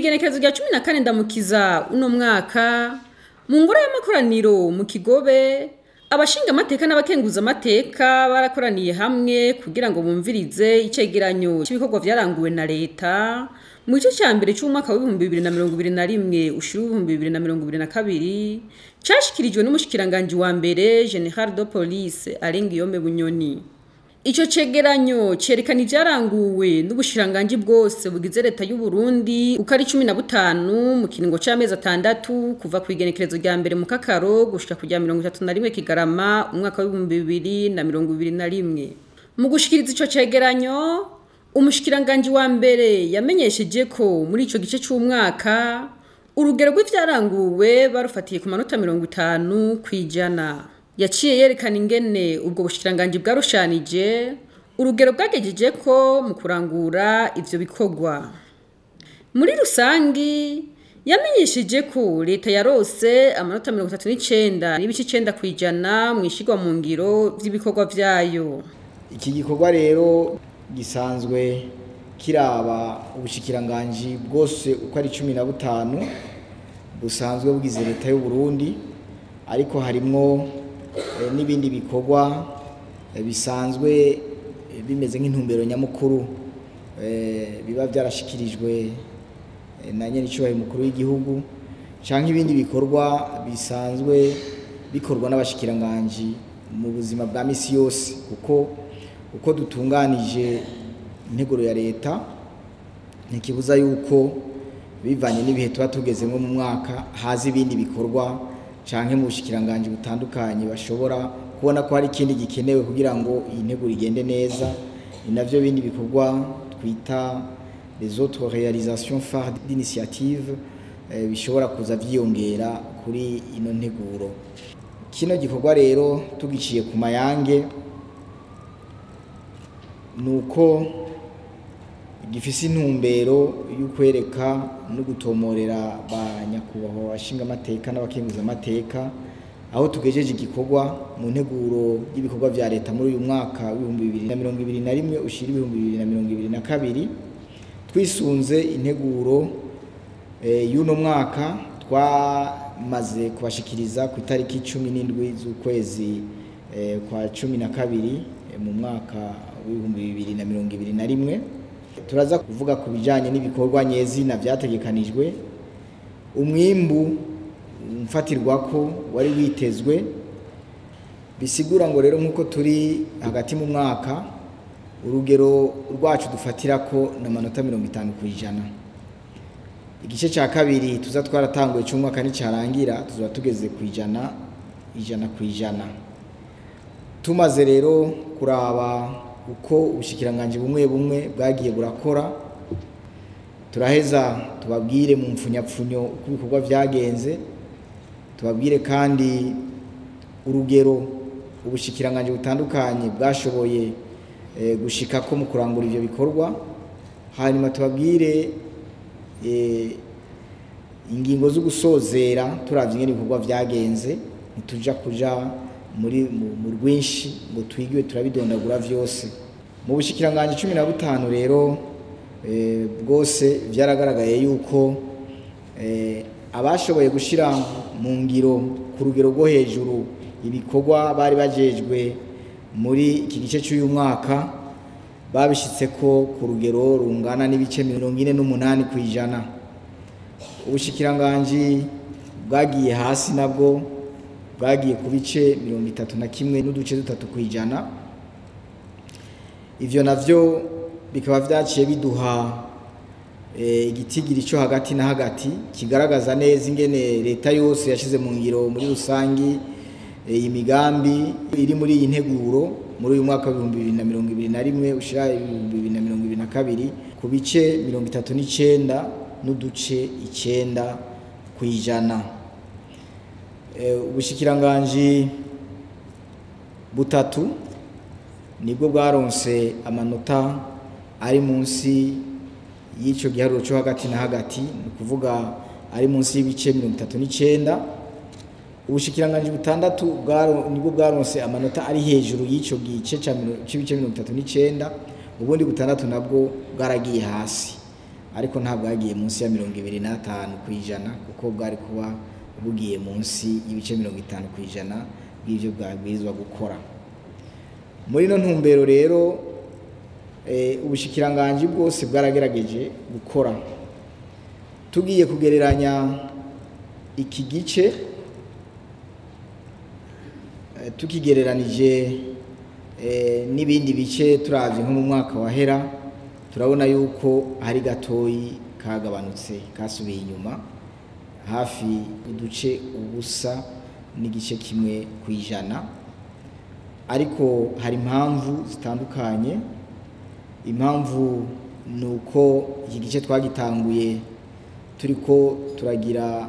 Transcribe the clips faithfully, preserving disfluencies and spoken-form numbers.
Kwigenekerezo rya cumi na kane ndamukiza uno mwaka mu ngoro y'amakoraniro mu Kigobe abashinga amateka n'abakenguza amateka barakoraniye hamwe kugira ngo bumvirize icegeranyo cy'ibikorwa vyaranguwe na leta mu gice cya mbere cy'umwaka wa ibihumbi bibiri na mirongo ibiri na rimwe ushira ibihumbi bibiri na mirongo ibiri na kabiri cyashikirijwe n'umushikiranganje wa mbere General de Police Alengiyome Bunyoni. Ico cegeranyo cerekana ivyaranguwe n'ubushiranganje bwose bugize leta y'u Burundi uko ari cumi na butanu mu kiringo c'amezi atandatu kuva ku igenekerezo rya mbere mu Kakaro gushika kujya mirongo itatu na rimwe Kigarama umwaka wa ibihumbi bibiri na mirongo ibiri na rimwe. Mu gushikiriza ico cegeranyo umushikiranganje wa mbere yamenyesheje ko muri ico gice c'umwaka urugero rw'ivyaranguwe barufatiye ku manota mirongo itanu kwijana. Yaciye yerekana ingene ubwo bushikiranganje bwarushanije urugero bwagejeje ko mu kurangura ivyo bikorwa. Muri rusangi yamenyesheje ko leta yarose amanota mirongo itatu n'icenda n'ibice icenda kwijana mu ishigwa mu ngiro vy'ibikorwa vyayo. Iki gikorwa rero gisanzwe kiraba ubushikiranganje bwose uko ari cumi na butanu busanzwe bugize leta y'u Burundi, ariko harimwo E, n'ibindi bikorwa e, bisanzwe e, bimeze nk'intumbero nyamukuru e, biba byarashikirijwe e, na nyene cyubahiro mukuru w'igihugu canke ibindi bikorwa bisanzwe bikorwa n'abashikiranganje mu buzima bwa misi yose, kuko uko dutunganije integuro ya leta ntikibuza yuko bivanye n'ibihe tuba tugezemo mu mwaka hazi ibindi bikorwa canke mu bushikiranganje butandukanye bashobora kubona ko hari ikindi gikenewe kugira ngo iyi nteguro igende neza. Inavyo bindi bikorwa twita les autres réalisations phares d'initiative eh, bishobora kuza vyiyongera kuri ino nteguro. Kino gikorwa rero tugiciye ku mayange nuko gifise intumbero y'ukwereka no gutomorera ba nyakubahwa bashinga amateka n'abakenguza amateka aho tugejeje igikorwa mu nteguro y'ibikorwa vya leta muri uyu mwaka w'ibihumbi bibiri na mirongo ibiri na rimwe ushira ibihumbi bibiri na mirongo ibiri na kabiri. Twisunze integuro e, y'uno mwaka twamaze kubashikiriza ku itariki cumi n'indwi z'ukwezi e, kwa cumi na kabiri e, mu mwaka w'ibihumbi bibiri na mirongo ibiri na rimwe. Turaza kuvuga ku bijanye n'ibikorwa nyezina vyategekanijwe, umwimbu mfatirwako wari witezwe, bisigura ngo rero nkuko turi hagati mu mwaka urugero rwacu dufatirako na manota mirongo itanu kwijana. Igice ca kabiri tuza twaratanguye cy'umwaka n'icarangira tuzoba tugeze kwijana ijana kwijana. Tumaze rero kuraba uko ubushikiranganje bumwe bumwe bwagiye burakora, turaheza tubabwire mu mfunyapfunyo uko ibikorwa vyagenze, tubabwire kandi urugero ubushikiranganje butandukanye bwashoboye e, gushika ko mu kurangura ivyo bikorwa, hanyuma tubabwire e, ingingo zo gusozera turavye ingene ibikorwa vyagenze, nituja kuja muri mu rwinshi ngo twigiwe turabidondagura vyose. Mu bushikiranganje cumi na butanu rero e, bwose vyaragaragaye yuko e, abashoboye gushira mu ngiro ku rugero rwo hejuru ibikorwa bari bajejwe muri iki gice cy'uyu mwaka babishitseko ku rugero rungana n'ibice mirongo ine n'umunani kwijana. Ubushikiranganje bwagiye hasi nabwo bagiye ku bice mirongo itatu na kimwe n'uduce dutatu kwijana. Ivyo navyo bikaba vyaciye biduha e, igitigiri cyo hagati na hagati kigaragaza neza ingene leta yose yashize mu ngiro muri rusangi e, imigambi iri muri iyi nteguro muri uyu mwaka wa ibihumbi bibiri na mirongo ibiri na rimwe ushira ibihumbi bibiri na mirongo ibiri na kabiri ku bice mirongo itatu n'icenda n'uduce icenda kwijana. Ubushikiranganje butatu nibwo bwaronse amanota ari munsi y'ico giharuro cyo hagati na hagati, ni kuvuga ari munsi y'ibice mirongo itatu n'icenda. Ubushikiranganje butandatu nibwo bwaronse amanota ari hejuru y'ico gice c'ibice mirongo itatu n'icenda, ubundi butandatu nabwo bwaragiye hasi. ariko ntabwo yagiye munsi ya mirongo ibiri n'atanu kw'ijana kuko bwari kuba bugiye munsi y'ibice mirongo itanu kw'ijana bw'ivyo bwabwirizwa gukora. Muri no ntumbero rero e, ubushikiranganji bwose bwaragerageje gukora. Tugiye kugereranya iki gice e, tukigereranije e, n'ibindi bice turavye nko mu mwaka wahera, turabona yuko hari gatoyi kagabanutse kasubiye inyuma hafi uduce ubusa n'igice kimwe kwijana, ariko hari impamvu zitandukanye. Impamvu nuko iki gice twagitanguye turiko turagira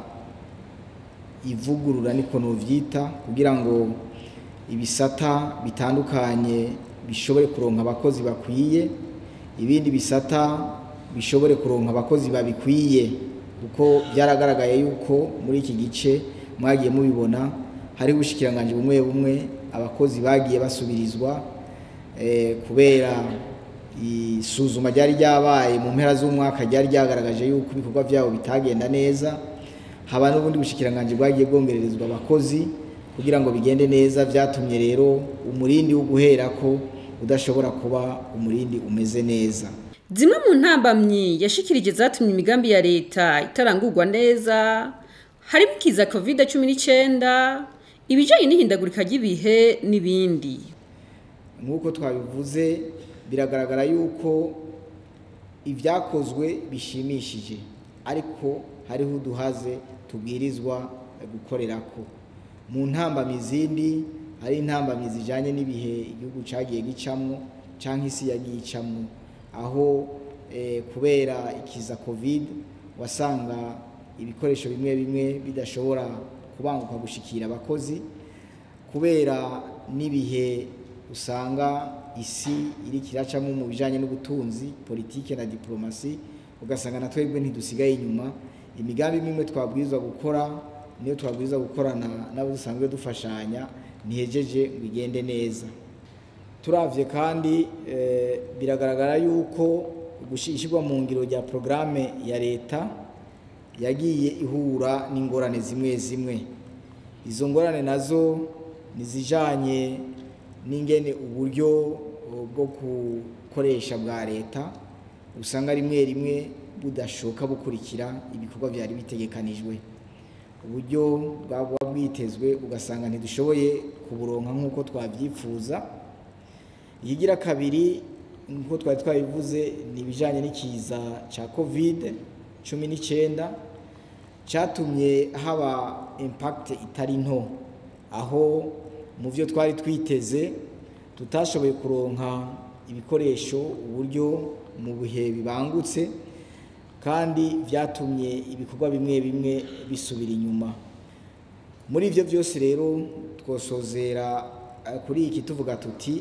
ivugurura niko novyita kugira ngo ibisata bitandukanye bishobore kuronka abakozi bakwiye, ibindi bisata bishobore kuronka abakozi babikwiye, kuko byaragaragaye yuko muri iki gice mwagiye mubibona hari ubushikiranganje bumwe bumwe abakozi bagiye basubirizwa eh, kubera isuzuma ryari ryabaye mu mpera z'umwaka ryari ryagaragaje yuko ibikorwa byabo bitagenda neza, haba n'ubundi bushikiranganje bwagiye bwongererezwa abakozi kugira ngo bigende neza, byatumye rero umurindi wo guherako udashobora kuba umurindi umeze neza. Zimwe mu ntambamyi yashikirije zatumye imigambi ya leta itarangurwa neza harimo ikiza covid cumi n'icenda, ibijanye n'ihindagurika ry'ibihe n'ibindi. Nk'uko twabivuze, biragaragara yuko ibyakozwe bishimishije, ariko hariho uduhaze tubwirizwa gukorerako. Mu ntambamyi zindi hari intambamyi zijanye n'ibihe igihugu cagiye gicamwo canke isi yagiye icamwo, aho eh, kubera ikiza covid wasanga ibikoresho bimwe bimwe bidashobora kubanguka gushikira abakozi, kubera n'ibihe usanga isi iri kiracamo mu bijanye n'ubutunzi, politike na diplomasi, ugasanga na twebwe ntidusigaye inyuma. Imigambi mimwe twabwirizwa gukora niyo twabwirizwa gukorana nabo dusanzwe dufashanya ntihejeje bigende neza. Turavye kandi e, biragaragara yuko gushishirwa mu ngiro rya programme ya leta yagiye ihura n'ingorane zimwe zimwe. Izo ngorane nazo nizijanye n'ingene uburyo bwo gukoresha bwa leta usanga rimwe rimwe budashoka bukurikira ibikorwa byari bitegekanijwe. Uburyo bwaba bwitezwe ugasanga ntidushoboye kuburonka nk'uko twabyifuza. Ikigira kabiri nk'uko twari twabivuze ni ibijanye n'ikiza ca covid cumi n'icenda cyatumye haba impact itari nto, aho mu byo twari twiteze tutashoboye kuronka ibikoresho uburyo mu bihe bibangutse, kandi byatumye ibikorwa bimwe bimwe bisubira inyuma. Muri ivyo byose rero twosozera kuri iki tuvuga tuti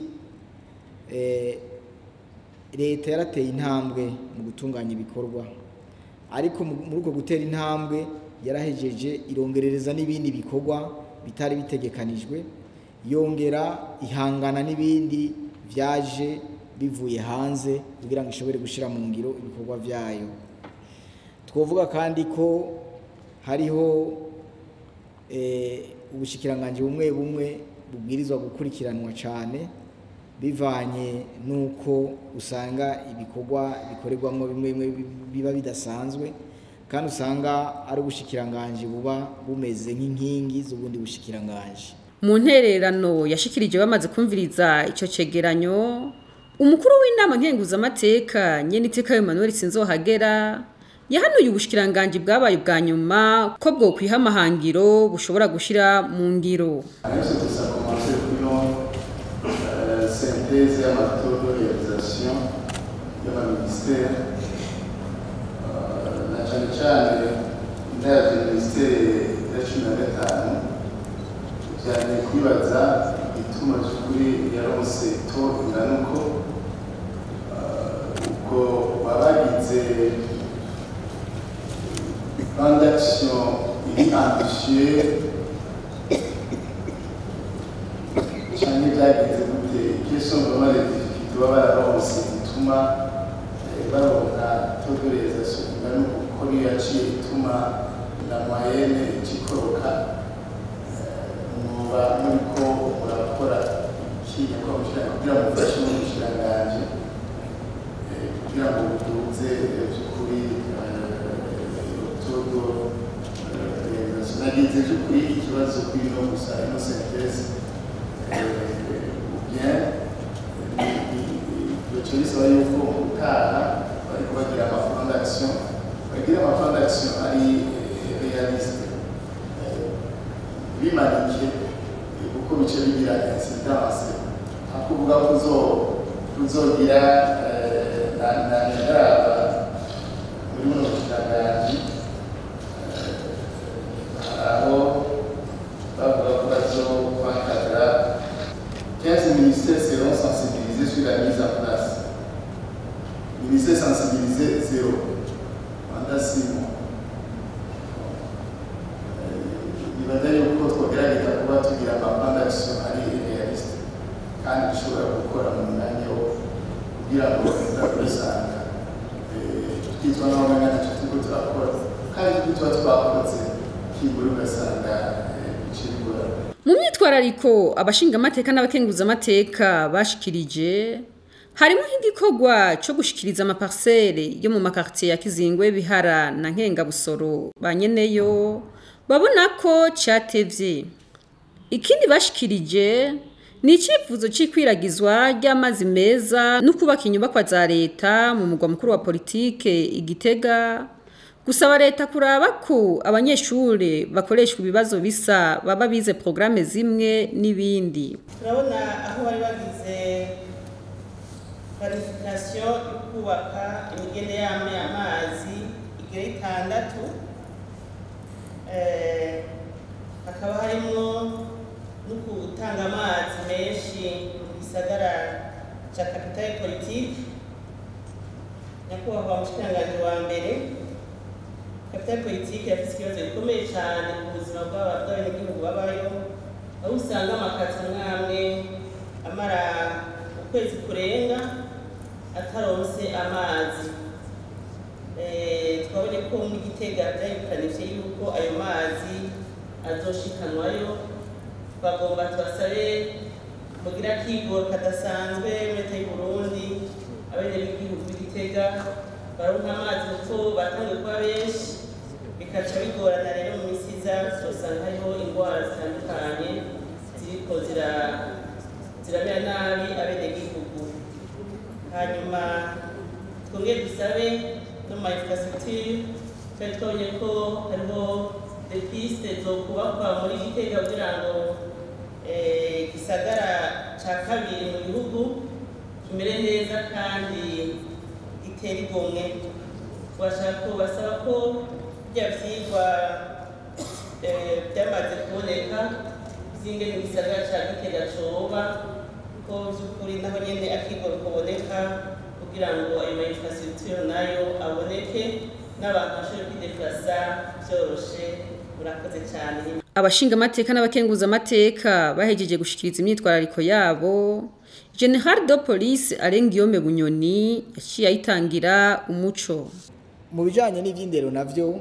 eh, leta yarateye intambwe mu gutunganya ibikorwa, ariko muri uko gutera intambwe yarahejeje irongerereza n'ibindi bikorwa bitari bitegekanijwe, yongera ihangana n'ibindi vyaje bivuye hanze kugira ngo ishobore gushira mu ngiro ibikorwa vyayo. Twovuga kandi ko hariho eh, ubushikiranganje bumwe bumwe bubwirizwa gukurikiranwa cyane bivanye nuko usanga ibikorwa bikorerwamo bimwe bimwe biba bidasanzwe, kandi usanga ari ubushikiranganje buba bumeze nk'inkingi z'ubundi bushikiranganje. Mu ntererano yashikirije bamaze kumviriza ico cegeranyo, umukuru w'inama nkenguzamateka Nyeniteka Emmanuel Sinzohagera yahanuye ubushikiranganje bwabaye bwa nyuma ko bwo kwihamahangiro bushobora gushira mu ngiro. Synthèse et amateur de réalisation de la ministère. La Chanchane, le ministère de la Chine d'État, cyane kwibaza ituma cyukuri yaronse to inganuko uko babagize plan d'action iri ambitieux cyane byagize gute, quelles sont vraiment les difficultés baba baronse bituma baronka todoresation ingana uko niyo yaciye ituma na moyenne ikikoroka muba muriko murakora ikintu ko mushaka kugira ngo mufashe mu bushiranganje kugira ngo buduze by'ukuri todo nagize by'ukuri ikibazo kwino gusa ino sentence bien icyo bisaba yuko utaha bariko bagira amafond d'action bagira amafond d'action ari réaliste bimanike kuko bice bigira incidence akuvuga kuzo kuzogira na na ndaraba muri muno bushakashatsi aho bavuga ko bazokwakadra quinze ministères seront sensibilisés sur la mise en place. Ministère sensibilisé zéro pendant six mois. Nibaza yuko twogerageza kuba tugira amaplan d'action ari réaliste kandi dushobora gukora mu mwanya wo kugira ngo tudakusanga twitwa n'abamenya icyo turiko turakora kandi tuba twakoze kibura ugasanga ikibura. Mu myitwarariko abashingamateka n'abakenguzamateka bashikirije harimo nk'igikorwa cyo gushikiriza amaparcelle yo mu makartier ya Kizingwe, Bihara na Nkengabusoro banyeneyo babona ko cyatevye. Ikindi bashikirije ni icyifuzo cy'ikwiragizwa ry'amazi meza no kubaka inyubakwa za leta mu mugwa mukuru wa politike Igitega, gusaba leta kuraba ko abanyeshure bakoreshwa ibibazo bisa baba bize programme zimwe n'ibindi. Turabona aho bari bagize planification yo kubaka imigende y'amazi igera itandatu, eh hakaba harimo no gutanga amazi menshi mu gisagara ca capitale politique. Nyakubahwa mushikiranganji wa mbere, capitale politique yafise ikibazo gikomeye cyane mu buzima bw'abanyagihugu babayo, aho usanga amakatsi mwamwe amara ukwezi kurenga ataronse amazi. Eh twabonye ko mu Gitega byayukanije yuko ayo mazi azoshikanwayo, bagomba tubasabe mugira kigoro kadasanzwe muri leta y'u Burundi abene b'igihugu b'Igitega baronka amazi kuko batangiye kuba benshi, bikaca bigorana rero mu misiza usanga hariho indwara zitandukanye ziriko zira ziramera nabi abene b'igihugu. Hanyuma twongeye dusabe no ma infrastructure kandi twabonye ko hariho des pistes zo kubakwa muri Gitega kugira ngo eh gisagara ca kabiri mu gihugu kimere neza kandi gitera igomwe. Bashaka basaba ko bya vyigwa eh byamaze kuboneka zinge mu gisagara ca Gitega coba ko by'ukuri naho nyene akigoro kuboneka kugira ngo ayo infrastructure nayo aboneke n'abantu bashobora kwideplaza byoroshe. Murakoze cyane. Abashingamateka n'abakenguzamateka bahejeje gushikiriza imyitwarariko yabo, General de Police Arengiyome Bunyoni yaciye ayitangira umuco. Mu bijanye n'ivyindero navyo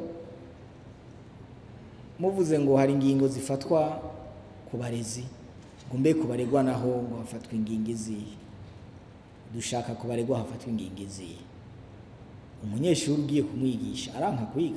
muvuze ngo hari ingingo zifatwa ku barezi, ngo mbe kubaregwa naho ngo hafatwa ingingo izihe? Dushaka kubaregwa hafatwa ingingo izihe? Umunyeshuri ugiye kumwigisha aranka kwiga,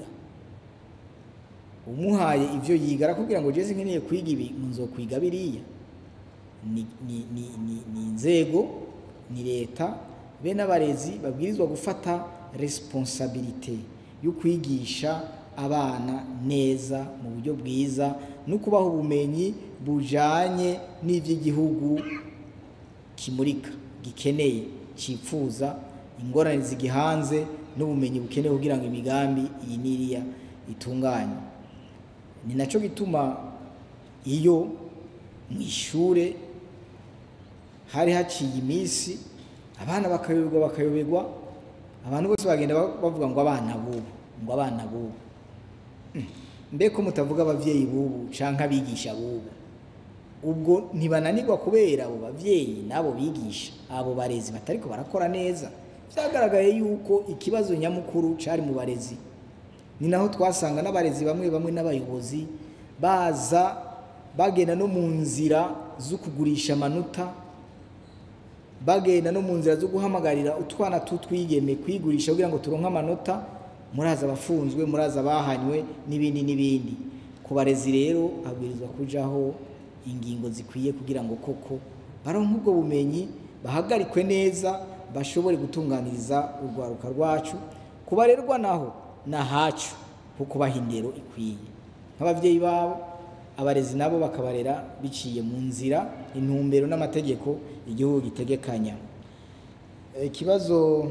umuhaye ivyo yiga arakubwira ngo jeze nkeneye kwiga ibi nzokwiga biriya. Ni ni ni ni inzego ni leta be n'abarezi babwirizwa gufata responsabilité yo kwigisha abana neza mu buryo bwiza no kubaha ubumenyi bujanye n'ivy'igihugu kimurika gikeneye cipfuza, ingorane zigihanze n'ubumenyi bukeneye kugira ngo imigambi iyi niriya itunganye. Ni naco gituma iyo mwishure hari haciye imisi abana bakayoberwa bakayoberwa abantu bose bagenda bavuga ngo abana bubu ngo abana bubu mbeko mutavuga abavyeyi bubu canka abigisha bubu, ubwo ntibananirwa kubera abo bavyeyi nabo bigisha abo barezi batariko barakora neza byagaragaye yuko ikibazo nyamukuru cyari mu barezi. Ni naho twasanga n'abarezi bamwe bamwe n'abayobozi baza bagenda no mu nzira zo kugurisha amanota, bagenda no mu nzira zo guhamagarira utwana tutwigeme kwigurisha kugira ngo turonke amanota, muraza abafunzwe, muraza bahanywe n'ibindi n'ibindi. Ku barezi rero habwirizwa kujaho ingingo zikwiye kugira ngo koko baronke ubwo bumenyi, bahagarikwe neza, bashobore gutunganiriza urwaruka rwacu. Kubarerwa naho na hacu kuko bahindero ikwiye nk'abavyeyi babo, abarezi nabo bakabarera biciye mu nzira, intumbero n'amategeko igihugu gitegekanya. Ikibazo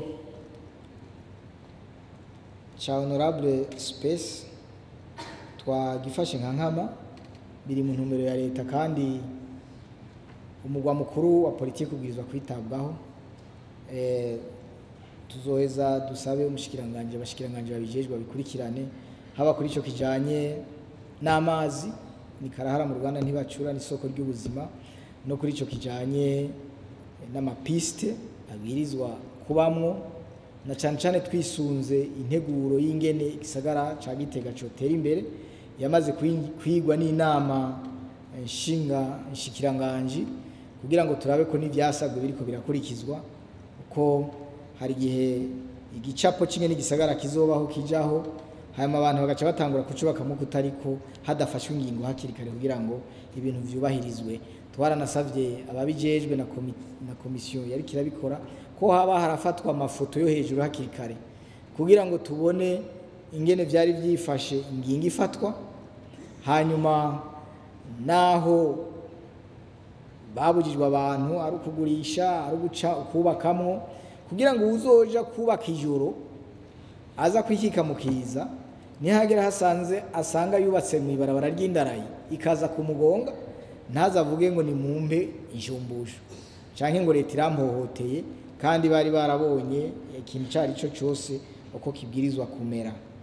cha honorable space twagifashe nka nkama, biri mu ntumbero ya leta kandi umugwa mukuru wa politiki ubwirizwa kwitabwaho. eh tuzoheza dusabe umushikiranganje abashikiranganje babijejwe babikurikirane, haba kuri ico kijanye n'amazi ni karahara mu Rwanda ntibacura n'isoko ry'ubuzima, no kuri ico kijanye n'amapiste abwirizwa kubamwo, na cyane cyane twisunze integuro y'ingene igisagara ca Gitega cotera imbere yamaze kwigwa n'inama nshinga nshikiranganje, kugira ngo turabe ko n'ivyasabwe biriko birakurikizwa, uko hari gihe igicapo kimwe n'igisagara kizobaho kijaho, hanyuma abantu bagaca batangura kucubaka mu kutariko hadafashwe ingingo hakiri kare kugira ngo ibintu vyubahirizwe. Twaranasavye ababijejwe na na komisiyo yari kirabikora ko haba harafatwa amafoto yo hejuru hakiri kare kugira ngo tubone ingene vyari vyifashe ingingo ifatwa, hanyuma naho babujijwe abantu ari ukugurisha ari guca ukubakamwo, kugira ngo uzoja kubaka ijoro aza kwikika mukiza nihagera hasanze asanga yubatse mu ibarabara ry'indarayi ikaza kumugonga, ntazavuge ngo ni mumpe injumbusho canke ngo leta irampohoteye, kandi bari barabonye ikintu cari cyo cyose uko kibwirizwa kumera.